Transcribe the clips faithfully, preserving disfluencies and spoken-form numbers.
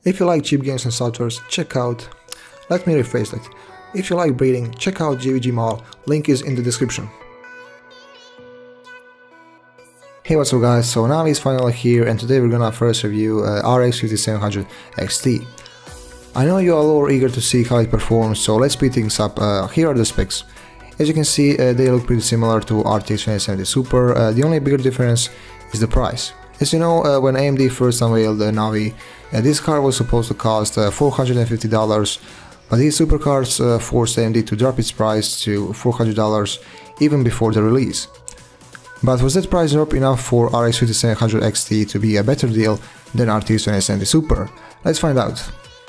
If you like cheap games and softwares, check out... Let me rephrase that. If you like breeding, check out G V G Mall, link is in the description. Hey, what's up guys, so now is finally here and today we're gonna first review uh, R X fifty-seven hundred X T. I know you all are eager to see how it performs, so let's speed things up. Uh, here are the specs. As you can see, uh, they look pretty similar to R T X twenty seventy Super, uh, the only bigger difference is the price. As you know, uh, when A M D first unveiled the Navi, uh, this card was supposed to cost uh, four hundred fifty dollars, but these supercards uh, forced A M D to drop its price to four hundred dollars even before the release. But was that price drop enough for R X fifty-seven hundred X T to be a better deal than R T X twenty seventy Super? Let's find out.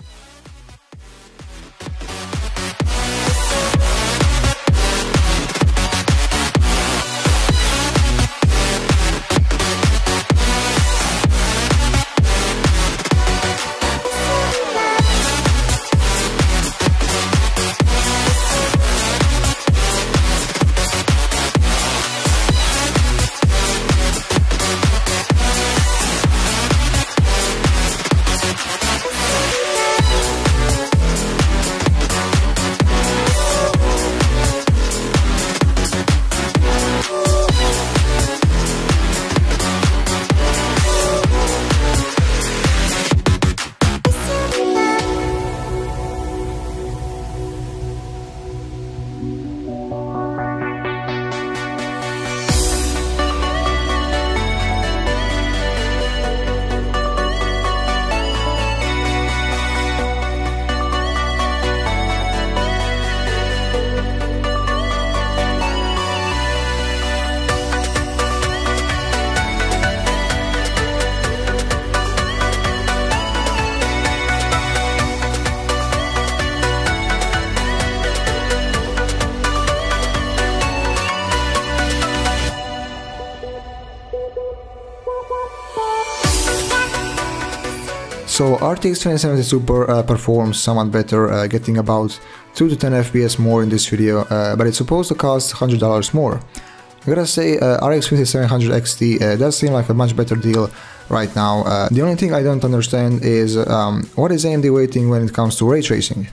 So R T X twenty seventy Super uh, performs somewhat better, uh, getting about two to ten F P S more in this video, uh, but it's supposed to cost one hundred dollars more. I gotta say, uh, R X fifty-seven hundred X T uh, does seem like a much better deal right now. Uh, the only thing I don't understand is um, what is A M D waiting when it comes to ray tracing?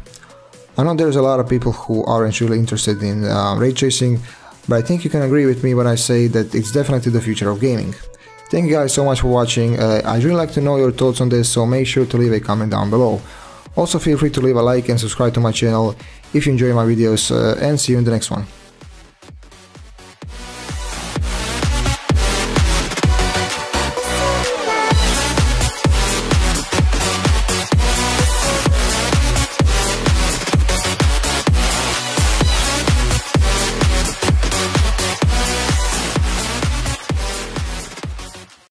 I know there's a lot of people who aren't really interested in uh, ray tracing, but I think you can agree with me when I say that it's definitely the future of gaming. Thank you guys so much for watching. uh, I'd really like to know your thoughts on this, so make sure to leave a comment down below. Also feel free to leave a like and subscribe to my channel if you enjoy my videos, uh, and see you in the next one.